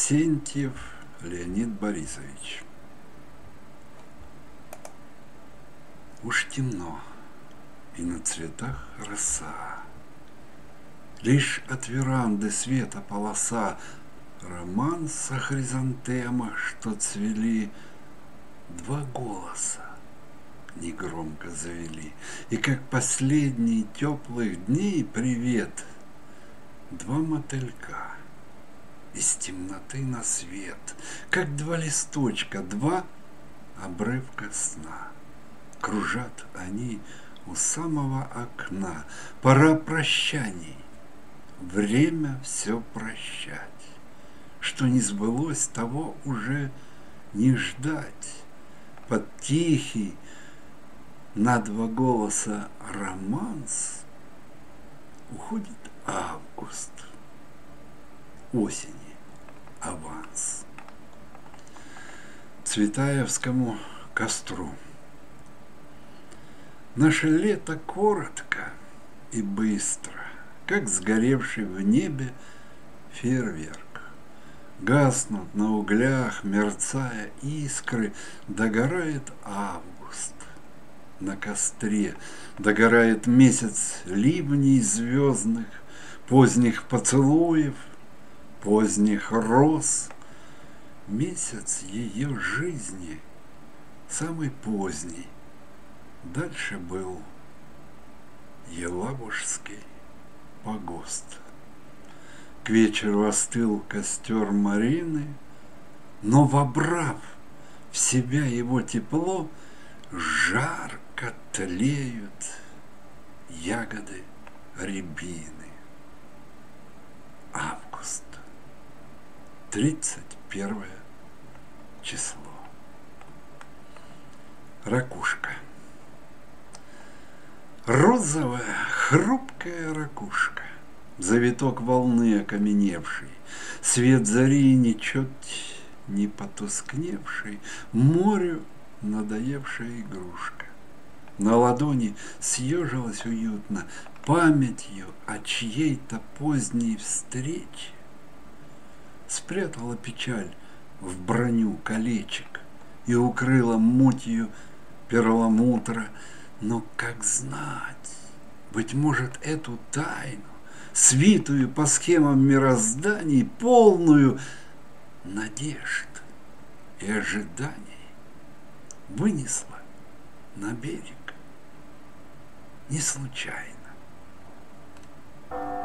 Арсентьев Леонид Борисович. Уж темно, и на цветах роса, лишь от веранды света полоса, романс о хризантемах, что цвели, два голоса негромко завели, и как последний теплых дней привет, два мотылька из темноты на свет, как два листочка, два обрывка сна. Кружат они у самого окна. Пора прощаний, время все прощать. Что не сбылось, того уже не ждать. Под тихий на два голоса романс уходит август, осени аванс. Цветаевскому костру. Наше лето коротко и быстро, как сгоревший в небе фейерверк. Гаснут на углях, мерцая искры, догорает август. На костре догорает месяц ливней звездных, поздних поцелуев, поздних роз. Месяц ее жизни, самый поздний. Дальше был Елабужский погост. К вечеру остыл костер Марины, но, вобрав в себя его тепло, жарко тлеют ягоды рябины. Август, 31 число. Ракушка. Розовая, хрупкая ракушка, завиток волны окаменевший, свет зари ничуть не потускневший, морю надоевшая игрушка. На ладони съежилась уютно памятью о чьей-то поздней встрече. Спрятала печаль в броню колечек и укрыла мутью перламутра. Но как знать, быть может, эту тайну, свитую по схемам мирозданий, полную надежд и ожиданий, вынесла на берег не случайно.